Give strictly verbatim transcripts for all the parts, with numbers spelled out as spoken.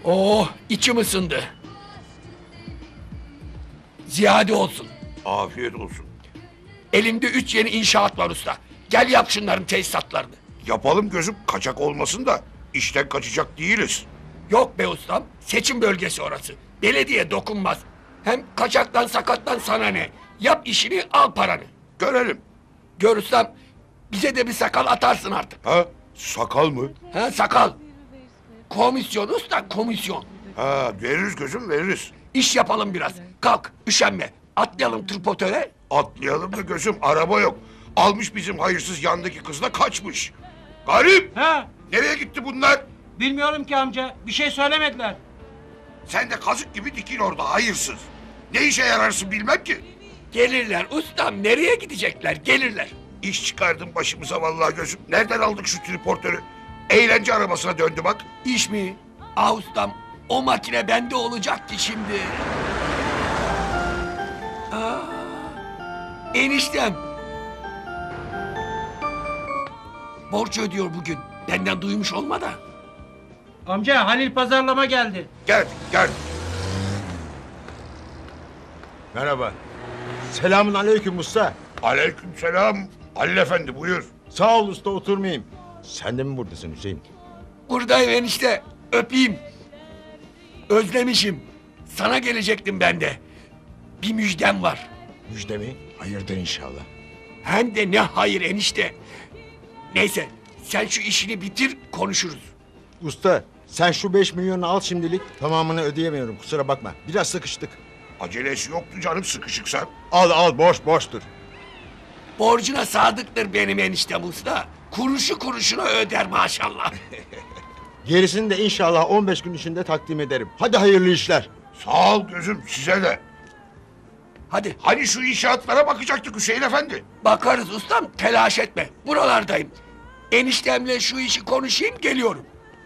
Oh, içim ısındı. Ziyade olsun. Afiyet olsun. Elimde üç yeni inşaat var usta. Gel yap şunların tesisatlarını. Yapalım gözüm, kaçak olmasın da işten kaçacak değiliz. Yok be ustam, seçim bölgesi orası. Belediye dokunmaz. Hem kaçaktan sakattan sana ne? Yap işini, al paranı. Görelim. Gör ustam, bize de bir sakal atarsın artık. Ha? Sakal mı? Ha, sakal. Komisyon usta, komisyon. Ha, veririz gözüm, veririz. İş yapalım biraz. Kalk, üşenme. Atlayalım tripotöre. Atlayalım da gözüm, araba yok. Almış bizim hayırsız yandaki kızla kaçmış. Garip! Ha, Nereye gitti bunlar? bilmiyorum ki amca. Bir şey söylemediler. Sen de kazık gibi dikil orada, hayırsız. Ne işe yararsın bilmem ki. Gelirler ustam, nereye gidecekler? Gelirler. İş çıkardın başımıza vallahi gözüm. Nereden aldık şu triportörü? Eğlence arabasına döndü bak. İş mi? Ah ustam, o makine bende olacak ki şimdi. Aa, eniştem. Borç ödüyor bugün. Benden duymuş olma da. Amca Halil pazarlama geldi. Gel, gel. Merhaba. Selamun aleyküm usta. Aleykümselam. Halil efendi buyur. Sağ ol usta, oturmayayım. Sen de mi buradasın Hüseyin? Buradayım enişte. Öpeyim. Özlemişim. Sana gelecektim ben de. Bir müjdem var. Müjde mi? Hayırdır inşallah. Hem de ne hayır enişte. Neyse, sen şu işini bitir, konuşuruz. Usta sen şu beş milyonu al şimdilik. Tamamını ödeyemiyorum, kusura bakma. Biraz sıkıştık. Acelesi yoktu canım, sıkışıksan. Al al, boş boştur. Borcuna sadıktır benim eniştem usta. Kuruşu kuruşuna öder maşallah. Gerisini de inşallah on beş gün içinde takdim ederim. Hadi hayırlı işler. Sağ ol gözüm, size de. Hadi Hani şu inşaatlara bakacaktık Hüseyin efendi. bakarız ustam, telaş etme. Buralardayım. Eniştemle şu işi konuşayım, geliyorum.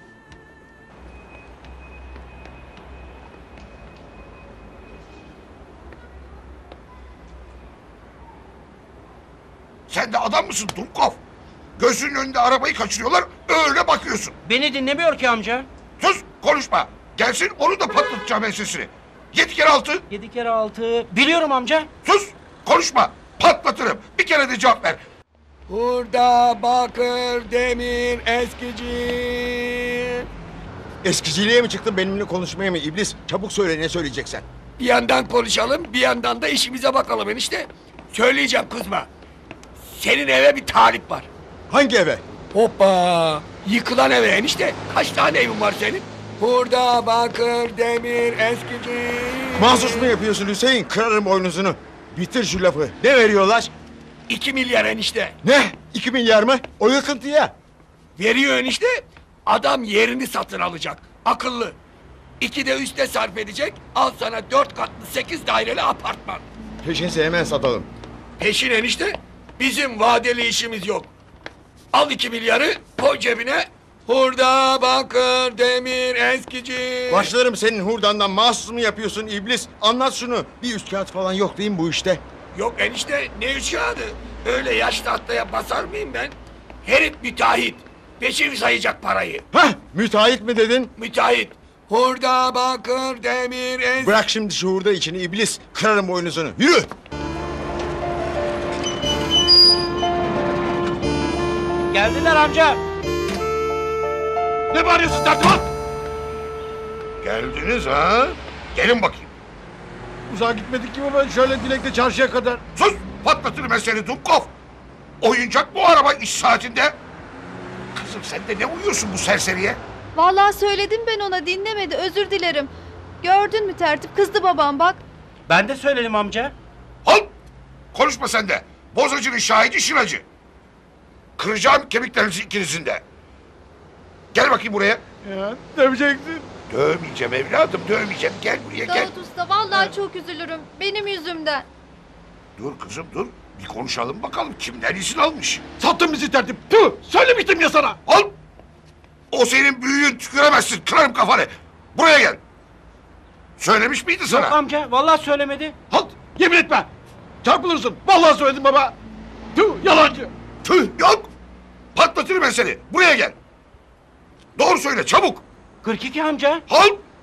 Sen de adam mısın Dumkov? Gözünün önünde arabayı kaçırıyorlar, öyle bakıyorsun. Beni dinlemiyor ki amca. Sus, konuşma. Gelsin, onu da patlatacağım ensesini. Yedi kere altı. Yedi kere altı. Biliyorum amca. Sus, konuşma. Patlatırım. Bir kere de cevap ver. Hurda, bakır, demir, eskici. Eskiciliğe mi çıktın, benimle konuşmaya mı iblis? Çabuk söyle, ne söyleyeceksen. Bir yandan konuşalım, bir yandan da işimize bakalım enişte. Söyleyeceğim, kızma. Senin eve bir talip var. Hangi eve? Hoppa! Yıkılan eve enişte. Kaç tane evin var senin? Hurda, bakır, demir, eskici. Mahsus mu yapıyorsun Hüseyin? Kırarım boynuzunu. Bitir şu lafı. Ne veriyorlar? İki milyar enişte. Ne? İki milyar mı? O yıkıntıya. Veriyor enişte. Adam yerini satın alacak. Akıllı. İki de üste sarf edecek. Al sana dört katlı sekiz daireli apartman. Peşinse hemen satalım. Peşin enişte. Bizim vadeli işimiz yok. Al iki milyarı, koy cebine. Hurda, bakır, demir, eskici. Başlarım senin hurdandan, mahsus mu yapıyorsun iblis? Anlat şunu. Bir üst kağıt falan yok değil mi bu işte? Yok enişte, ne üç kağıdı? Öyle yaş tahtaya basar mıyım ben? Herif müteahhit. Peşin sayacak parayı. Hah, müteahhit mi dedin? Müteahhit. Hurda, bakır, demir, eskici. Bırak şimdi şu hurda içini iblis. Kırarım boynuzunu. Yürü. Geldiler amca. Ne bağırıyorsun tertibat? Geldiniz ha? Gelin bakayım. Uzağa gitmedik ki baba. Şöyle Dilek'te çarşıya kadar. Sus! Patlatırım ben seni Dumkov. Oyuncak bu araba iş saatinde. Kızım sen de ne uyuyorsun bu serseriye? Vallahi söyledim ben ona, dinlemedi, özür dilerim. Gördün mü tertip, kızdı babam bak. Ben de söyledim amca. Al! Konuşma sen de. Bozacının şahidi şıracı. Kıracağım kemiklerinizi ikinizin de. Gel bakayım buraya. Ya, döveceksin. Dövmeyeceğim evladım, dövmeyeceğim. Gel buraya gel. Davut Usta, vallahi çok üzülürüm, benim yüzümden. Dur kızım dur. Bir konuşalım bakalım kimden izin almış. Sattın bizi tertip. Tüh, söylemiştim ya sana. Al! O senin büyüğün, tüküremezsin. Kırarım kafanı. Buraya gel. Söylemiş miydi sana? Yok amca, vallahi söylemedi. Halt, yemin etme. Çarpılırsın. Vallahi söyledim baba. Tüh, yalancı. Tüh yok. Patlatırım ben seni. Buraya gel. Doğru söyle çabuk. kırk iki amca. Halt!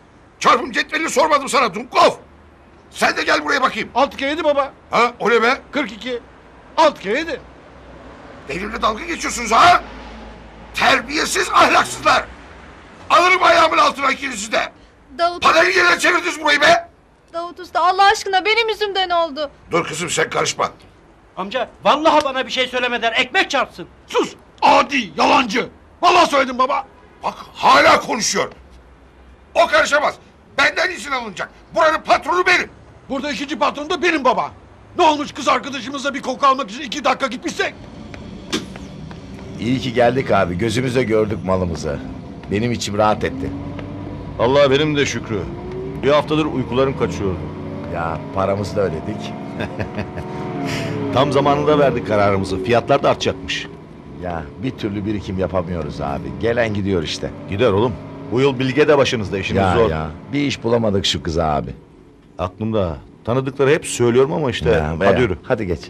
Çarpım cetvelini sormadım sana Dumkov. Sen de gel buraya bakayım. Altı kere yedi baba. Ha o ne be? Kırk iki. Altı kere yedi. Benimle dalga geçiyorsunuz ha? Terbiyesiz ahlaksızlar. Alırım ayağımın altına ikinizi de. Davut, Parayı yerine çevirdiniz burayı be. Davut Usta Allah aşkına benim yüzümden oldu. Dur kızım sen karışma. Amca vallahi bana bir şey söylemeden ekmek çarpsın. Sus! Adi, yalancı! Vallahi söyledim baba. Bak hala konuşuyor. O karışamaz. Benden izin alınacak. Buranın patronu benim. Burada ikinci patron da benim baba. Ne olmuş kız arkadaşımızla bir koku almak için iki dakika gitmişsek? İyi ki geldik abi. Gözümüzle gördük malımızı. Benim içim rahat etti. Allah benim de şükrü. Bir haftadır uykularım kaçıyordu. Ya paramızı da ödedik. Tam zamanında verdik kararımızı. Fiyatlar da artacakmış. Ya bir türlü birikim yapamıyoruz abi. Gelen gidiyor işte. Gider oğlum. Bu yıl Bilge de başınızda, işiniz Ya zor. ya bir iş bulamadık şu kıza abi. Aklımda. Tanıdıkları hep söylüyorum ama işte. Ya, be hadi ya. yürü. Hadi geç.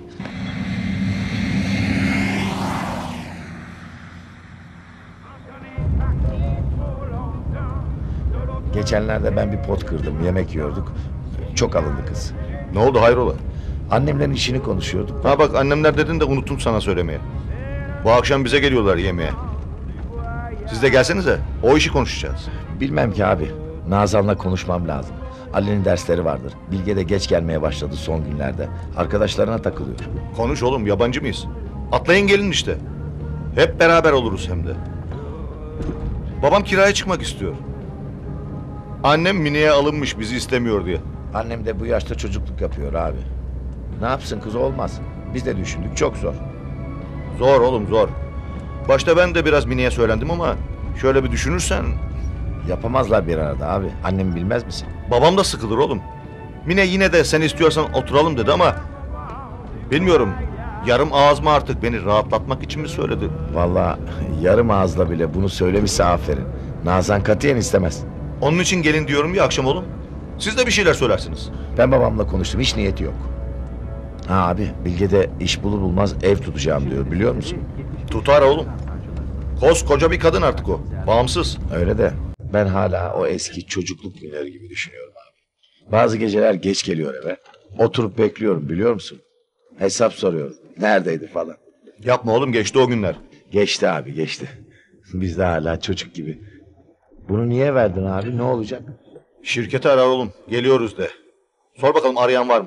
Geçenlerde ben bir pot kırdım. Yemek yiyorduk. Çok alındı kız. Ne oldu hayrola? Annemlerin işini konuşuyorduk. Ha bak annemler dedin de unuttum sana söylemeye. Bu akşam bize geliyorlar yemeğe. Siz de gelsenize. O işi konuşacağız. Bilmem ki abi. Nazan'la konuşmam lazım. Ali'nin dersleri vardır. Bilge de geç gelmeye başladı son günlerde. Arkadaşlarına takılıyor. Konuş oğlum, yabancı mıyız? Atlayın gelin işte. Hep beraber oluruz hem de. Babam kiraya çıkmak istiyor. Annem Mine'ye alınmış bizi istemiyor diye. Annem de bu yaşta çocukluk yapıyor abi. Ne yapsın kız olmaz. Biz de düşündük çok zor. Zor oğlum zor. Başta ben de biraz Mine'ye söylendim ama şöyle bir düşünürsen Yapamazlar bir arada abi. Annem bilmez misin? babam da sıkılır oğlum. Mine yine de sen istiyorsan oturalım dedi ama bilmiyorum. Yarım ağız mı artık beni rahatlatmak için mi söyledi? Vallahi yarım ağızla bile bunu söylemişse aferin. Nazan katiyen istemez. Onun için gelin diyorum ya akşam oğlum. Siz de bir şeyler söylersiniz. Ben babamla konuştum. Hiç niyeti yok. Ha abi Bilge de iş bulur bulmaz ev tutacağım diyor biliyor musun? Tutar oğlum. Koskoca bir kadın artık o. Bağımsız. Öyle de ben hala o eski çocukluk günleri gibi düşünüyorum abi. Bazı geceler geç geliyor eve. Oturup bekliyorum biliyor musun? Hesap soruyorum. Neredeydi falan. Yapma oğlum, geçti o günler. Geçti abi geçti. Biz de hala çocuk gibi. Bunu niye verdin abi? Ne olacak? Şirketi arar oğlum. Geliyoruz de. Sor bakalım arayan var mı?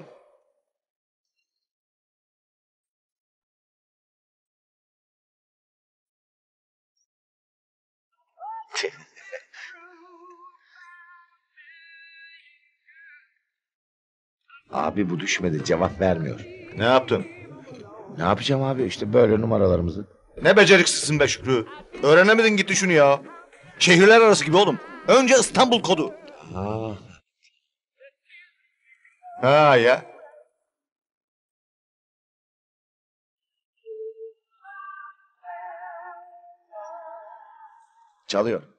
Abi bu düşmedi cevap vermiyor. Ne yaptın? Ne yapacağım abi işte böyle numaralarımızı. Ne beceriksizsin be Şükrü. Öğrenemedin gitti şunu ya. Şehirler arası gibi oğlum. Önce İstanbul kodu. Ha. Ha ya. Çalıyor.